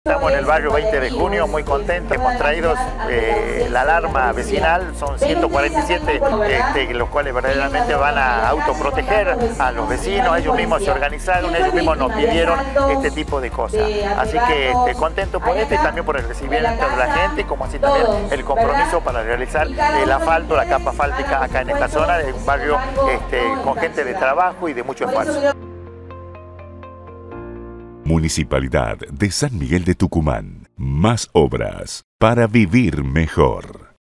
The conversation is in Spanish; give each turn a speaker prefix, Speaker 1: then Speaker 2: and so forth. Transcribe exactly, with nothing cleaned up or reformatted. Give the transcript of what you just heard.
Speaker 1: Estamos en el barrio veinte de junio, muy contentos. Hemos traído eh, la alarma vecinal, son ciento cuarenta y siete, este, los cuales verdaderamente van a autoproteger a los vecinos. Ellos mismos se organizaron, ellos mismos nos pidieron este tipo de cosas. Así que este, contentos por esto y también por el recibimiento de la gente, como así también el compromiso para realizar el asfalto, la capa asfáltica acá en esta zona, de un barrio este, con gente de trabajo y de mucho esfuerzo.
Speaker 2: Municipalidad de San Miguel de Tucumán. Más obras para vivir mejor.